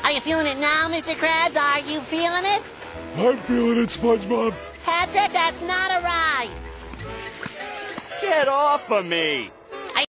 Are you feeling it now, Mr. Krabs? Are you feeling it? I'm feeling it, SpongeBob. Patrick, that's not a ride. Get off of me!